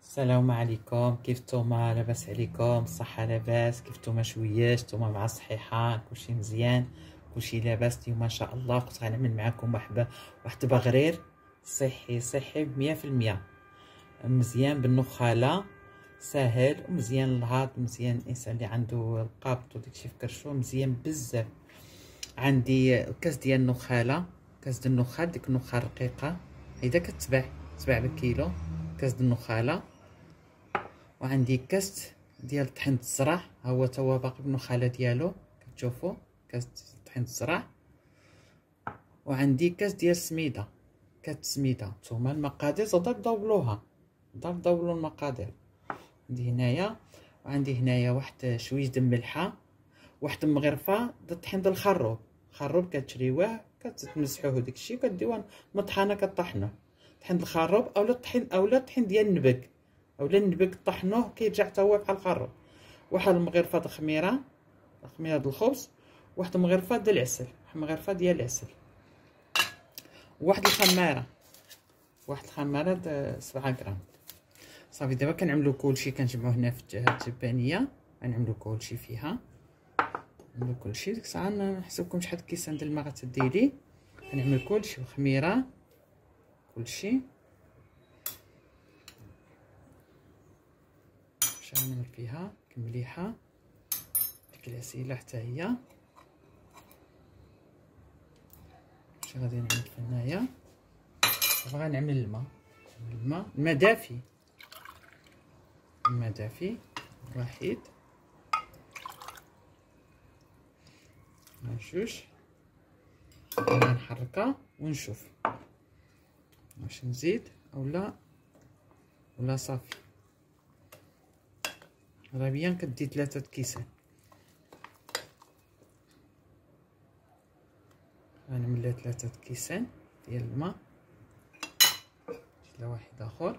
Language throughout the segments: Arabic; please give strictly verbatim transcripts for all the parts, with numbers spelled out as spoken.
السلام عليكم، كيف نتوما؟ لاباس عليكم؟ الصحة لاباس؟ كيف نتوما؟ شوياش نتوما مع الصحيحة؟ كلشي مزيان؟ كلشي لاباس؟ اليوم ان شاء الله كنت غنعمل معكم واحد واحد بغرير صحي صحي مية في المية، مزيان بالنخالة، ساهل ومزيان للهضم، مزيان الانسان اللي عنده القبض وداكشي في كرشو، مزيان بزاف. عندي كاس ديال النخالة، كاس ديال النخال، ديك النخال رقيقة هيدا كتباع تباع بالكيلو، كاس ديال النخالة. وعندي كاس ديال طحين الزرع، ها هو تا هو باقي بالنخاله ديالو كتشوفوا، كاس طحين الزرع. وعندي كاس ديال السميده، كاس سميده. نتوما المقادير تقدروا تداولوها، تقدروا تداولوا المقادير. عندي هنايا، وعندي هنايا واحد شويه د الملحه، واحد مغرفه د الطحين د الخروب، خروب كتشريوه كتمسحوه داكشي وكديوه مطحنه كطحنوه، طحين د الخروب اولا الطحين اولا الطحين ديال النبك اولا النبك طحنوه كيرجع حتى هو بحال الخروب. واحد المغرفه د الخميره، خميره د الخبز، واحد المغرفه ديال العسل، واحد المغرفه ديال العسل، واحد الخماره، واحد الخماره د سبعة غرام. صافي دابا كنعملو كلشي، كنجمعو هنا في هاد الجبانيه، غنعملو كلشي فيها، نعملو كلشي. ديك الساعه نحسبكم شحال كيسان د الماء غتديري. غنعمل كلشي، الخميره كلشي، غنعمل فيها كمليحه، ديك العسيله حتى هي. شي غادي نعمل في هنايا. دابا غنعمل الماء، الماء الماء دافي، الماء دافي واحد، جوج. غنحركها ونشوف واش نزيد اولا ولا صافي. غالبا كدي ثلاثة كيسان. غنعمل ثلاثة كيسان ديال الماء، لا واحد اخر.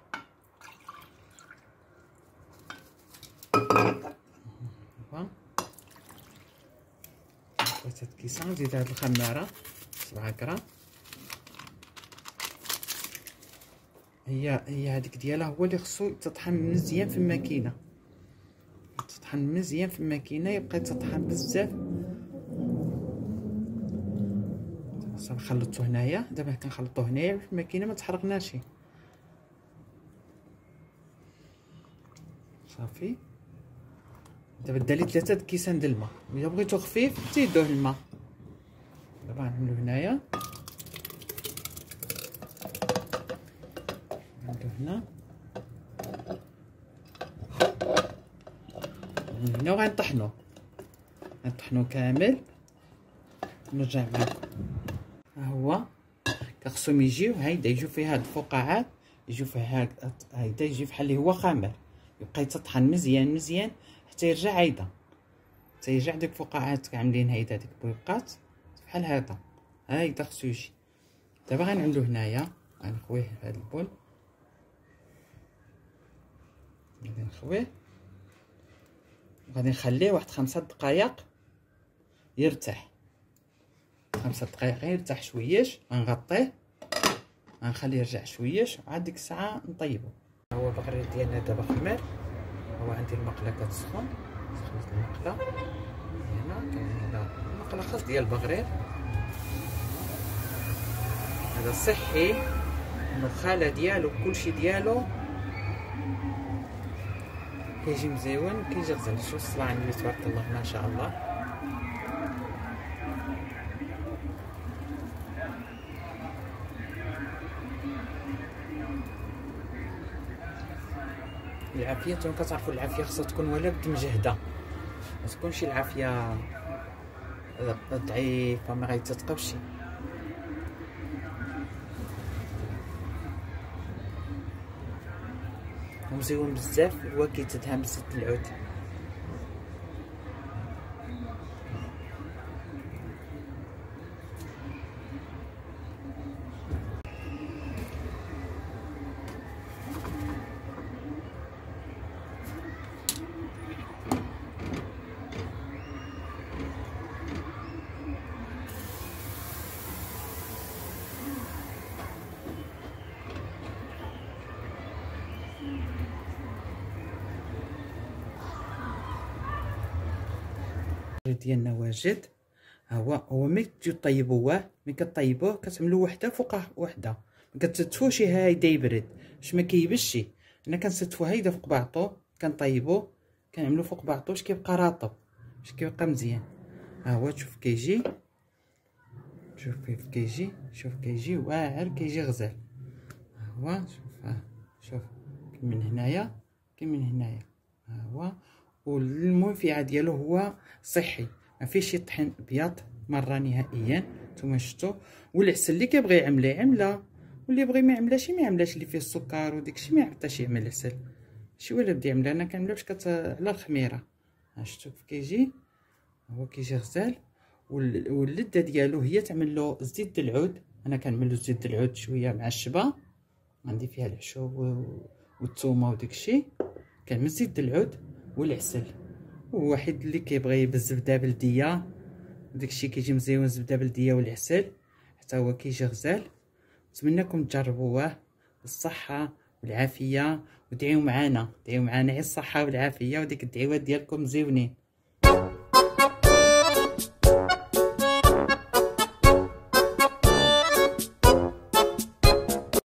ثلاثة كيسان. نزيد هاد الخماره سبعة غرام، هي هي هذيك ديالها هو اللي خصو تطحن مزيان في الماكينه، تطحن مزيان في الماكينه، يبقى تطحن بزاف. صافي خلطته هنايا، دابا كنخلطو هنايا في الماكينه ما تحرقناش. صافي دابا دالي ثلاثة كيسان د الماء، الا بغيتو خفيف زيدوه الماء. دابا غنعملو هنايا، نعملو هنا هنا وغنطحنوه، غنطحنوه كامل. نرجع معكم. ها هو كخصهم يجيو هيدا، يجيو فيه هاد الفقاعات، يجيو فيه هاد هيدا، يجي بحال اللي هو خامر، يبقى يتطحن مزيان مزيان حتى يرجع هيدا، حتى يرجع ديك الفقاعات عاملين هيدا ديك البويقات بحال هذا. هيدا خصو يجي. دابا غنعملو هنايا، غنخويه في هاد البول، غادي نخويه وغادي نخليه واحد خمسة دقائق يرتاح، خمسة دقائق يرتاح شويش. غنغطيه غنخليه يرجع شويش، عاد ديك الساعه نطيبو. هو البغرير ديالنا دابا خمر. هو عندي المقله كتسخن، سخنت المقله هنا، كاين المقله خاص ديال البغرير. هذا صحي، النخاله ديالو كلشي ديالو كيجي مزيون، كيجي غزال. شوف الصلاه على النبي تبارك الله ما شاء الله. العافيه نتوما كتعرفوا العافيه خصها تكون ولا بد مجهده، ما تكونش العافيه ضعيفه ما غيتتقبش. ومزيون بزاف، هو كيتدهن بزيت العود. ديالنا واجد. ها هو هو ملي تجيو طيبوه، ملي كطيبوه كتعملوا وحده فوق وحده، ما كتستفوش هايدا يبرد باش ما كيبشش. انا كنستفو هايدا فوق بعضو، كنطيبو كنعملو فوق بعضو باش كيبقى رطب، باش كيبقى مزيان. ها هو شوف كيجي، شوف كيف كيجي، شوف كيجي واعر، كيجي غزال. ها هو شوف، ها شوف من هنايا كاين من هنايا. ها هو والمنفعه ديالو هو صحي، ما فيهش طحين ابيض مره نهائيا. نتوما شفتوا. والعسل اللي كيبغي يعملها يعملها، واللي يبغي ما يعملهاش ما يعملهاش، اللي فيه السكر وداكشي ما يعطاش يعمل العسل، ماشي ولا بدا يعملها. انا كنعملها باش كت على الخميره. ها شفتوا كيف كيجي، هو كيجي غزال. واللذه ديالو هي تعمل له زيت العود. انا كنعمل له زيت العود شويه مع الشبه، عندي فيها العشوب والثومه وداكشي، كنعمل زيت العود والعسل. وواحد اللي كيبغي بالزبده بلديه داكشي كيجي مزيون، الزبده بلديه والعسل حتى هو كيجي غزال. نتمنىكم تجربوه بالصحه والعافيه، ودعيو معانا، دعيو معانا على الصحه والعافيه، وديك الدعوات ديالكم مزيونين.